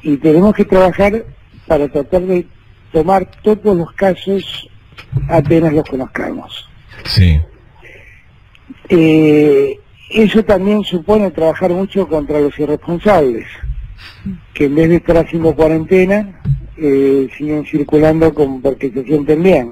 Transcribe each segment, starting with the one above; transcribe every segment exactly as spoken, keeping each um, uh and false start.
y tenemos que trabajar para tratar de tomar todos los casos apenas los conozcamos. Sí. Eh, eso también supone trabajar mucho contra los irresponsables, que en vez de estar haciendo cuarentena, eh, siguen circulando con, porque se sienten bien.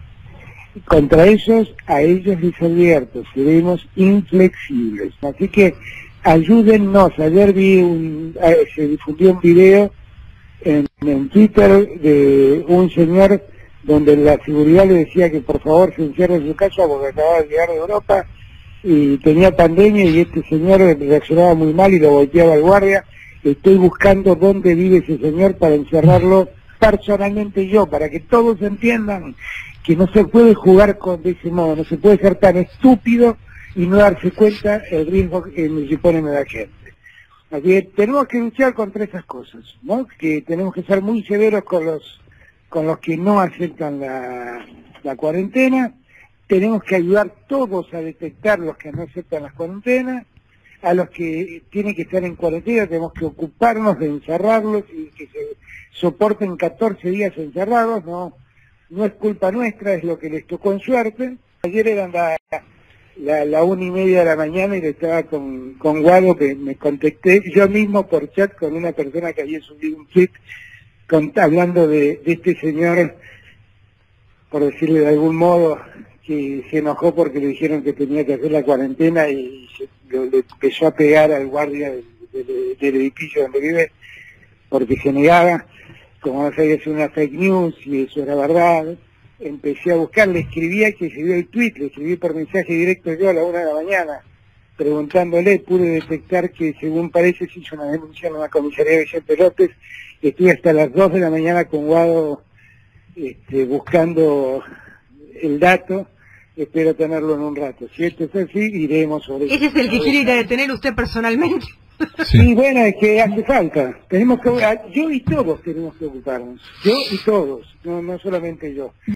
Contra esos, a ellos les advierto, seremos inflexibles. Así que ayúdennos. Ayer vi un, eh, se difundió un video en, en Twitter de un señor donde la seguridad le decía que por favor se encierre en su casa porque acababa de llegar de Europa y tenía pandemia, y este señor reaccionaba muy mal y lo volteaba al guardia. Estoy buscando dónde vive ese señor para encerrarlo personalmente yo, para que todos entiendan que no se puede jugar con de ese modo, no se puede ser tan estúpido y no darse cuenta el riesgo en que ponen a la gente. Así que tenemos que luchar contra esas cosas, ¿no? Que tenemos que ser muy severos con los con los que no aceptan la, la cuarentena. Tenemos que ayudar todos a detectar los que no aceptan las cuarentenas. A los que tienen que estar en cuarentena tenemos que ocuparnos de encerrarlos y que se soporten catorce días encerrados. No, no es culpa nuestra, es lo que les tocó en suerte. Ayer eran la, la, la una y media de la mañana y le estaba con, con Guado, que me contacté yo mismo por chat con una persona que había subido un tweet con, hablando de, de este señor, por decirle de algún modo, que se enojó porque le dijeron que tenía que hacer la cuarentena y se, le, le empezó a pegar al guardia del, del, del edificio donde vive porque se negaba. Como no sabía hacer una fake news y eso era verdad, empecé a buscar, le escribía que se vio el tweet, le escribí por mensaje directo yo a la una de la mañana, preguntándole. Pude detectar que según parece se hizo una denuncia en la comisaría de Vicente López. Estuve hasta las dos de la mañana con Guado este, buscando el dato. Espero tenerlo en un rato. Si esto es así, iremos sobre eso. ¿Ese es el que quiere ir a detener usted personalmente? Sí. Y bueno, es que hace falta. Tenemos que, yo y todos tenemos que ocuparnos. Yo y todos, no, no solamente yo.